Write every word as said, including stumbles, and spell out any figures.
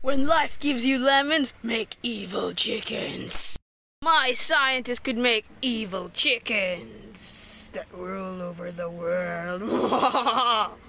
When life gives you lemons, make evil chickens. My scientist could make evil chickens that rule over the world.